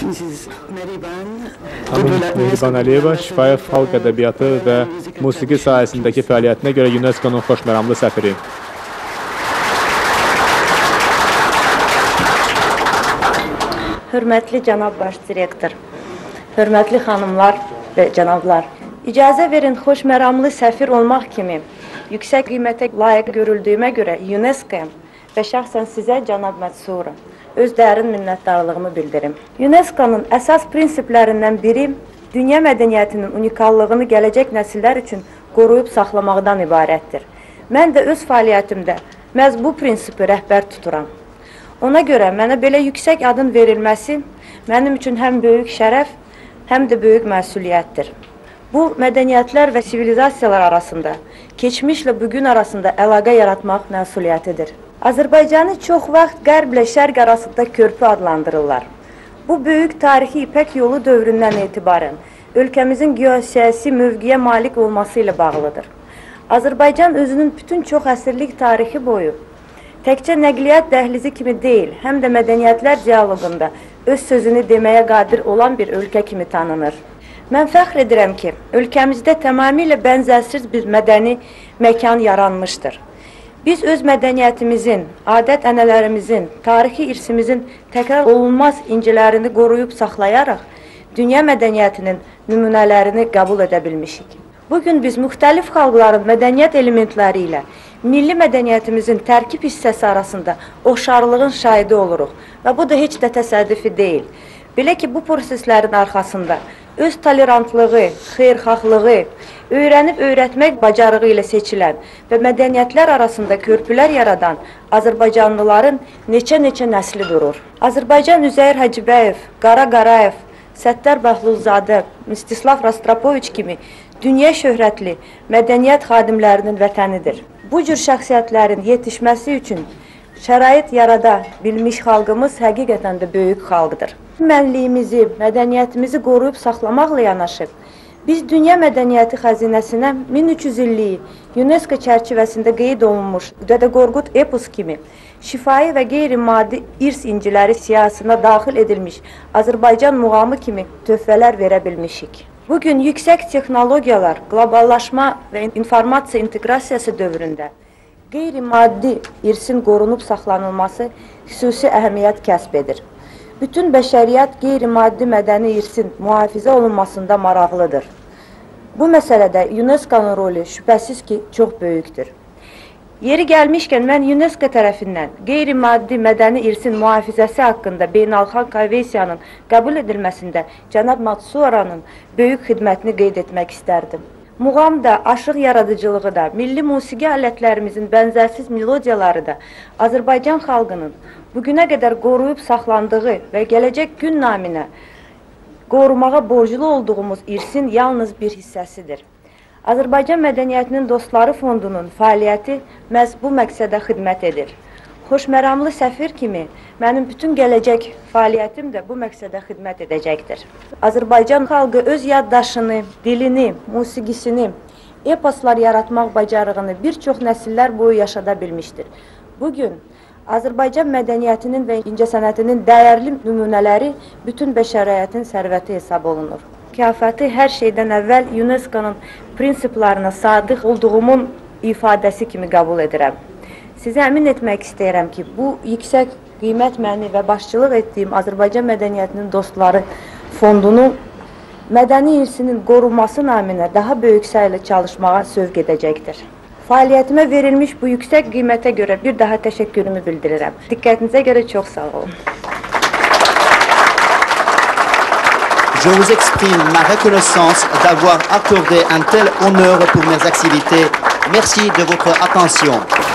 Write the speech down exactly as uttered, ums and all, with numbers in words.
Mehriban Əliyeva şifahi xalq ədəbiyyatı və musiqi sahəsindəki fəaliyyətinə görə UNESCO-nun xoşməramlı səfiri. Hörmətli cənab baş direktor, hörmətli xanımlar və cənablar, icazə verin xoşməramlı səfir olmaq kimi yüksək qiymətə layiq görüldüyümə görə UNESCO-ya və şəxsən sizə, cənab Mətsura, öz dərin minnətdarlığımı bildirim. UNESCO-nun əsas prinsiplərindən biri dünya mədəniyyətinin unikallığını gələcək nəsillər üçün qoruyub saxlamaqdan ibarətdir. Mən də öz fəaliyyətimdə məhz bu prinsipi rəhbər tuturam. Ona görə mənə belə yüksək adın verilməsi mənim üçün həm böyük şərəf, həm də böyük məsuliyyətdir. Bu, mədəniyyətlər və sivilizasiyalar arasında, keçmişlə bugün arasında əlaqə yaratmaq məsuliyyətidir. Azərbaycanı çox vaxt qərblə şərq arasında körpü adlandırırlar. Bu, böyük tarixi İpək yolu dövründən etibarən ölkəmizin geosiyasi mövqeyə malik olması ilə bağlıdır. Azərbaycan özünün bütün çox əsrlik tarixi boyu təkcə nəqliyyat dəhlizi kimi deyil, həm də mədəniyyətlər dialoqunda öz sözünü deməyə qadir olan bir ölkə kimi tanınır. Mən fəxr edirəm ki, ölkəmizdə tamamilə bənzərsiz bir mədəni məkan yaranmışdır. Biz öz mədəniyyətimizin, adət-ənələrimizin, tarixi irsimizin təkrar olunmaz incilərini qoruyub saxlayaraq, dünya mədəniyyətinin nümunələrini qəbul edə bilmişik. Bugün biz müxtəlif xalqların mədəniyyət elementləri ilə milli mədəniyyətimizin tərkib hissəsi arasında oxşarlığın şahidi oluruq və bu da heç də təsadüfi deyil. Belə ki, bu proseslərin arxasında öz tolerantlığı, xeyirxahlığı, öyrənib öyrətmək bacarığı ilə seçilən və mədəniyyətlər arasında körpülər yaradan Azərbaycanlıların neçə-neçə nəsli durur. Azərbaycan Üzeyir Hacıbəyev, Qara Qarayev, Səttar Bəhlulzadə, Mstislav Rastropoviç kimi dünya şöhrətli mədəniyyət xadimlərinin vətənidir. Bu cür şəxsiyyətlərin yetişməsi üçün şərait yarada bilmiş xalqımız həqiqətən də böyük xalqdır. Mənliyimizi, mədəniyyətimizi qoruyub saxlamaqla yanaşı, biz dünya mədəniyyəti xəzinəsinə min üç yüz illiyi UNESCO çərçivəsində qeyd olunmuş Dədə Qorqud epos kimi şifahi və qeyri-maddi irs inciləri siyasına daxil edilmiş Azərbaycan muğamı kimi töhfələr verə bilmişik. Bugün yüksək texnologiyalar, qloballaşma və informasiya inteqrasiyası dövründə qeyri-maddi irsin qorunub saxlanılması xüsusi əhəmiyyət kəsb edir. Bütün bəşəriyyət qeyri-maddi mədəni irsin mühafizə olunmasında maraqlıdır. Bu məsələdə UNESCO-nun rolu şübhəsiz ki, çox böyükdür. Yeri gəlmişkən, mən UNESCO tərəfindən qeyri-maddi mədəni irsin mühafizəsi haqqında beynəlxalq konvensiyanın qəbul edilməsində cənab Matsuranın böyük xidmətini qeyd etmək istərdim. Muğam da, aşıq yaradıcılığı da, milli musiqi alətlərimizin bənzərsiz melodiyaları da Azərbaycan xalqının bugünə qədər qoruyub saxlandığı və gələcək gün naminə qorumağa borclu olduğumuz irsin yalnız bir hissəsidir. Azərbaycan Mədəniyyətinin Dostları Fondunun fəaliyyəti məhz bu məqsədə xidmət edir. Xoşməramlı səfir kimi mənim bütün gələcək fəaliyyətim də bu məqsədə xidmət edəcəkdir. Azərbaycan xalqı öz yaddaşını, dilini, musiqisini, eposlar yaratmaq bacarığını bir çox nəsillər boyu yaşada bilmişdir. Bugün Azərbaycan mədəniyyətinin və incəsənətinin dəyərli nümunələri bütün bəşəriyyətin sərvəti hesab olunur. Mükafatı hər şeydən əvvəl UNESCO-nun prinsiplarına sadıq olduğumun ifadəsi kimi qəbul edirəm. Sizə əmin etmək istəyirəm ki, bu yüksək qiymət məni və başçılıq etdiyim Azərbaycan Mədəniyyətinin Dostları Fondunu mədəni irsinin qorunması naminə daha böyük sayılı çalışmağa sövq edəcəkdir. Fəaliyyətimə verilmiş bu yüksək qiymətə görə bir daha təşəkkürümü bildirirəm. Diqqətinizə görə çox sağ olun. Je vous exprime ma reconnaissance d'avoir accordé un tel honneur pour mes activités. Merci de votre attention.